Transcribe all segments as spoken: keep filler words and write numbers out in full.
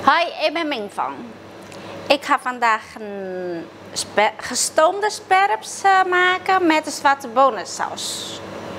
Hoi, ik ben Mingfang. Ik ga vandaag een sper gestoomde sperps uh, maken met een zwarte bonensaus.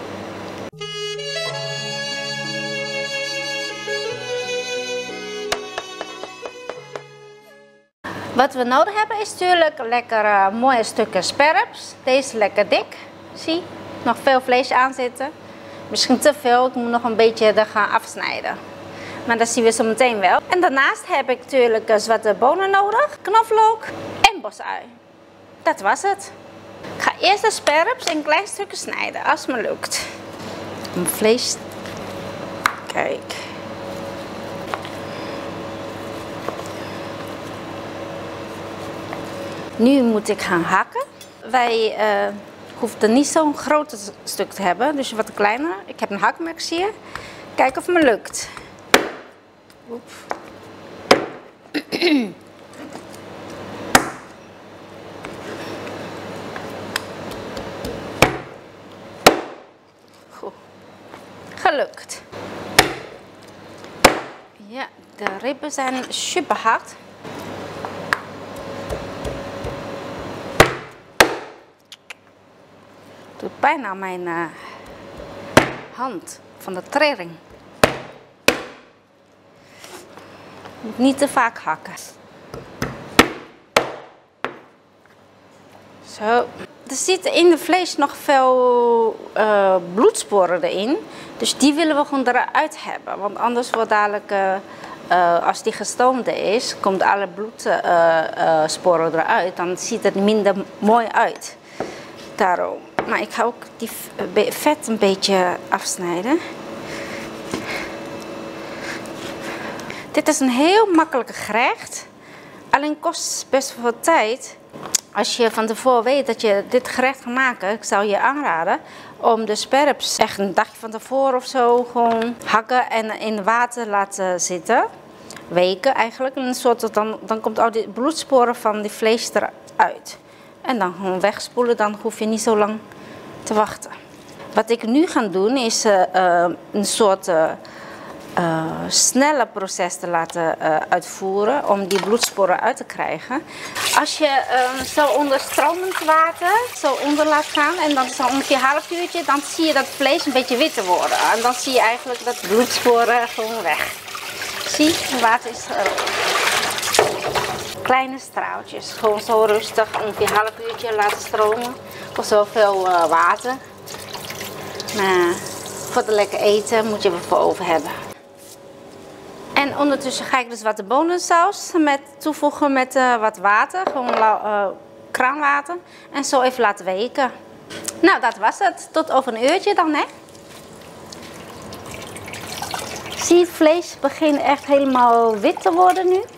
Wat we nodig hebben is natuurlijk lekker uh, mooie stukken sperps. Deze is lekker dik. Zie, nog veel vlees aan zitten. Misschien te veel, ik moet nog een beetje er gaan afsnijden. Maar dat zien we zo meteen wel. En daarnaast heb ik natuurlijk zwarte bonen nodig, knoflook en bosui. Dat was het. Ik ga eerst de sperps in kleine stukken snijden, als het me lukt. Mijn vlees. Kijk. Nu moet ik gaan hakken. Wij uh, hoeven niet zo'n groot stuk te hebben, dus wat kleiner. Ik heb een hakmes hier. Kijken of het me lukt. Oep. Goed. Gelukt. Ja, de ribben zijn super hard. Doet pijn aan mijn uh, hand van de trilling. Niet te vaak hakken. Zo. Er zitten in de vlees nog veel uh, bloedsporen erin. Dus die willen we gewoon eruit hebben. Want anders wordt dadelijk, uh, uh, als die gestoomde is, komt alle bloedsporen uh, uh, eruit. Dan ziet het minder mooi uit. Daarom. Maar ik ga ook die vet een beetje afsnijden. Dit is een heel makkelijk gerecht, alleen kost best veel tijd. Als je van tevoren weet dat je dit gerecht gaat maken, ik zou je aanraden om de sperps echt een dagje van tevoren of zo gewoon hakken en in water laten zitten. Weken eigenlijk, een soort, dan, dan komt al die bloedsporen van die vlees eruit. En dan gewoon wegspoelen, dan hoef je niet zo lang te wachten. Wat ik nu ga doen is uh, uh, een soort uh, Uh, snelle proces te laten uh, uitvoeren om die bloedsporen uit te krijgen. Als je uh, zo onder stromend water zo onder laat gaan en dan zo ongeveer een half uurtje, dan zie je dat het vlees een beetje witter worden. En dan zie je eigenlijk dat de bloedsporen gewoon weg. Zie, het water is uh, kleine straaltjes. Gewoon zo rustig ongeveer een half uurtje laten stromen. Voor zoveel uh, water. Maar voor het lekker eten moet je er voor over hebben. En ondertussen ga ik dus wat de bonensaus met toevoegen met uh, wat water, gewoon uh, kraanwater. En zo even laten weken. Nou, dat was het. Tot over een uurtje dan, hè. Zie je, het vlees begint echt helemaal wit te worden nu.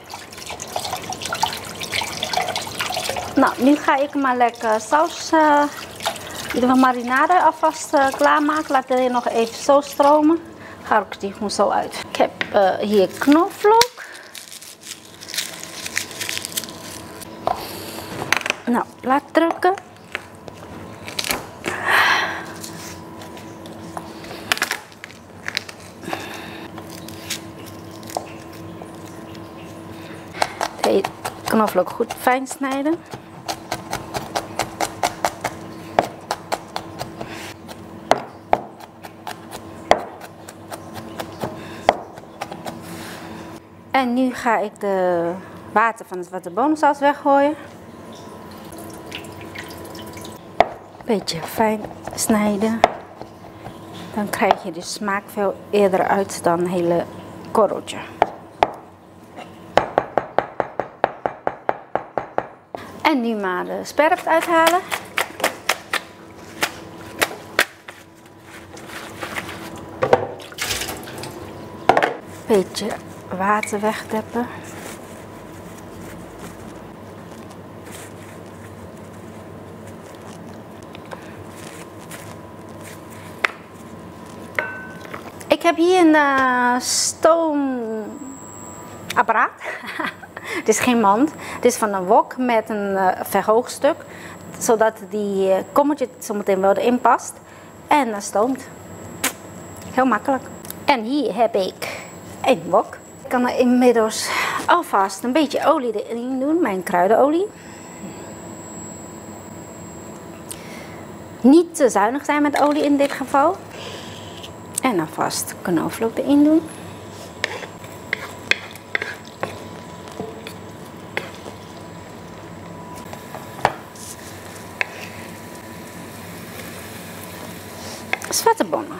Nou, nu ga ik maar lekker saus, uh, de marinade alvast uh, klaarmaken. Laat er nog even zo stromen. Ga ik die gewoon zo uit. Ik heb uh, hier knoflook. Nou, laat drukken. De knoflook goed fijn snijden. En nu ga ik de water van het zwarte bonensaus weggooien. Beetje fijn snijden. Dan krijg je de smaak veel eerder uit dan een hele korreltje. En nu maar de sperps uithalen. Beetje water wegdeppen. Ik heb hier een uh, stoomapparaat. Het is geen mand. Het is van een wok met een uh, verhoogstuk. Zodat die uh, kommetje zometeen wel erin past. En uh, stoomt. Heel makkelijk. En hier heb ik een wok. Ik kan er inmiddels alvast een beetje olie erin doen, mijn kruidenolie. Niet te zuinig zijn met olie in dit geval. En alvast knoflook erin doen. Zwarte bonen.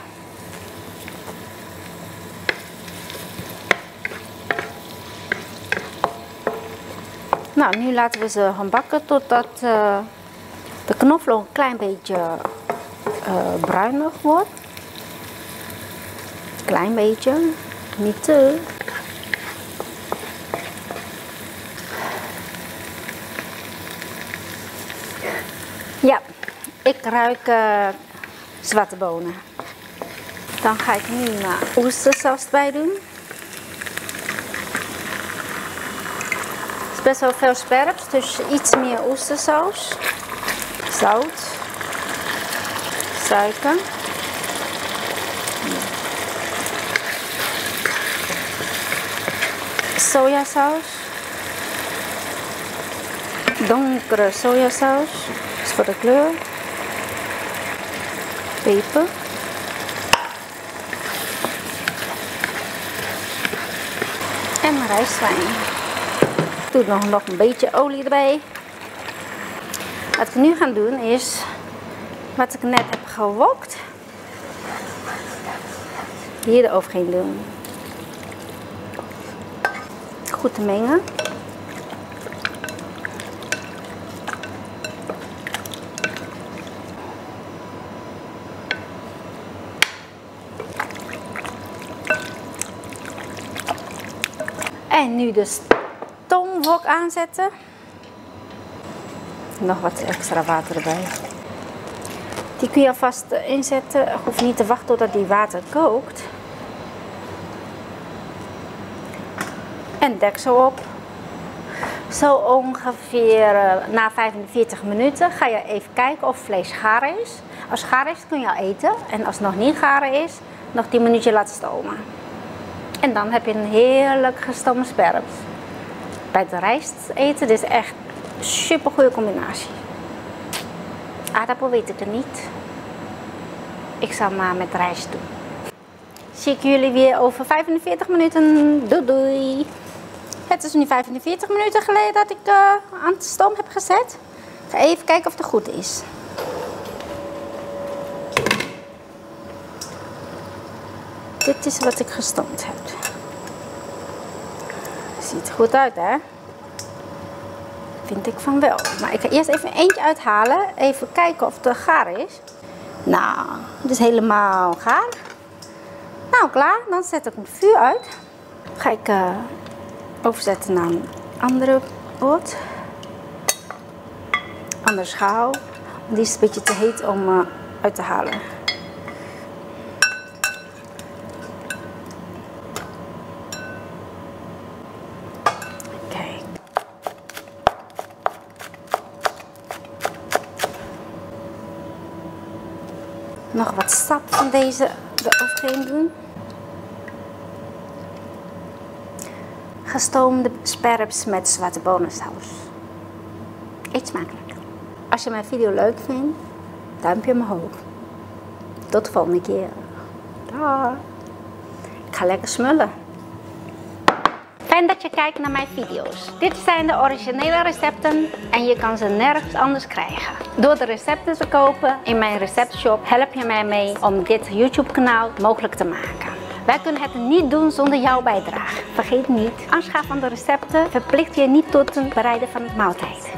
Nou, nu laten we ze gaan bakken totdat uh, de knoflook een klein beetje uh, bruinig wordt. Klein beetje, niet te. Ja, ik ruik uh, zwarte bonen. Dan ga ik nu mijn oestersaus bij doen. Het is best wel veel sperps, dus iets meer oestersaus. Zout. Suiker. Sojasaus. Donkere sojasaus. Dat is voor de kleur. Peper. En mijn rijstwijn. Ik doe nog, nog een beetje olie erbij. Wat ik nu ga doen is, wat ik net heb gewokt, hier eroverheen doen. Goed te mengen. En nu de stoomwok aanzetten. Nog wat extra water erbij. Die kun je alvast inzetten. Je hoeft niet te wachten totdat die water kookt. En deksel op. Zo ongeveer uh, na vijfenveertig minuten ga je even kijken of het vlees gaar is. Als het gaar is kun je al eten. En als het nog niet gaar is, nog tien minuutjes laten stomen. En dan heb je een heerlijk gestoomde sperps. Bij de rijst eten, dit is echt een super goede combinatie. Aardappel weet ik er niet. Ik zal maar met rijst doen. Zie ik jullie weer over vijfenveertig minuten. Doei doei. Het is nu vijfenveertig minuten geleden dat ik uh, aan de stoom heb gezet. Ik ga even kijken of het goed is. Dit is wat ik gestoomd heb. Ziet er goed uit, hè? Vind ik van wel. Maar ik ga eerst even eentje uithalen. Even kijken of het gaar is. Nou, het is helemaal gaar. Nou, klaar. Dan zet ik het vuur uit. Ga ik uh, overzetten naar een andere pot. Andere schaal. Die is een beetje te heet om uh, uit te halen. Nog wat sap van deze eroverheen doen. Gestoomde sperps met zwarte bonensaus. Eet smakelijk. Als je mijn video leuk vindt, duimpje omhoog. Tot de volgende keer. Dag. Ik ga lekker smullen. Fijn dat je kijkt naar mijn video's. Dit zijn de originele recepten en je kan ze nergens anders krijgen. Door de recepten te kopen in mijn receptshop help je mij mee om dit YouTube kanaal mogelijk te maken. Wij kunnen het niet doen zonder jouw bijdrage. Vergeet niet, aanschaf van de recepten verplicht je niet tot het bereiden van de maaltijd.